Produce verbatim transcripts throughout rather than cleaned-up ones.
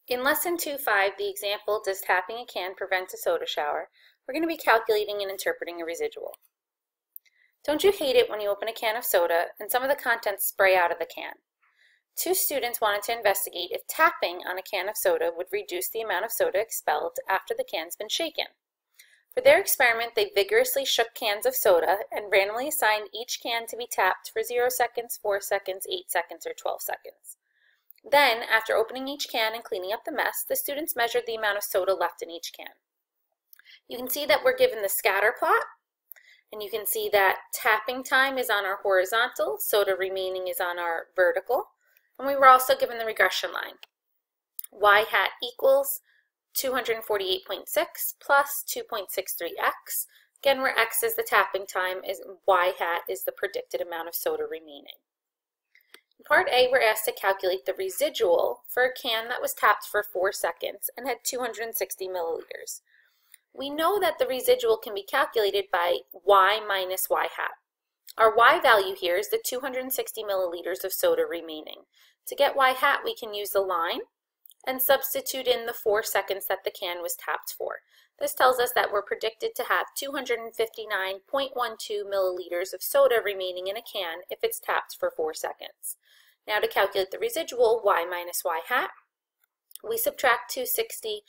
In Lesson two point five, the example, does tapping a can prevent a soda shower, we're going to be calculating and interpreting a residual. Don't you hate it when you open a can of soda and some of the contents spray out of the can? Two students wanted to investigate if tapping on a can of soda would reduce the amount of soda expelled after the can's been shaken. For their experiment, they vigorously shook cans of soda and randomly assigned each can to be tapped for zero seconds, four seconds, eight seconds, or twelve seconds. Then, after opening each can and cleaning up the mess, the students measured the amount of soda left in each can. You can see that we're given the scatter plot, and you can see that tapping time is on our horizontal, soda remaining is on our vertical, and we were also given the regression line. Y hat equals two hundred forty-eight point six plus two point six three x, again where x is the tapping time, is y hat is the predicted amount of soda remaining. In part A, we're asked to calculate the residual for a can that was tapped for four seconds and had two hundred sixty milliliters. We know that the residual can be calculated by y minus y hat. Our y value here is the two hundred sixty milliliters of soda remaining. To get y hat, we can use the line and substitute in the four seconds that the can was tapped for. This tells us that we're predicted to have two hundred fifty-nine point one two milliliters of soda remaining in a can if it's tapped for four seconds. Now to calculate the residual, y minus y hat, we subtract two hundred sixty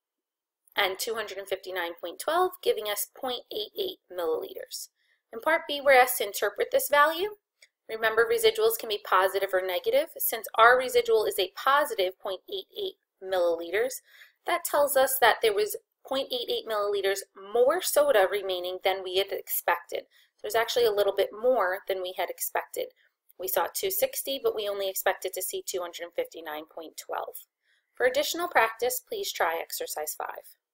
and two hundred fifty-nine point one two, giving us zero point eight eight milliliters. In part B, we're asked to interpret this value. Remember, residuals can be positive or negative. Since our residual is a positive zero point eight eight milliliters, that tells us that there was zero point eight eight milliliters more soda remaining than we had expected. There's actually a little bit more than we had expected. We saw two hundred sixty, but we only expected to see two hundred fifty-nine point one two. For additional practice, please try exercise five.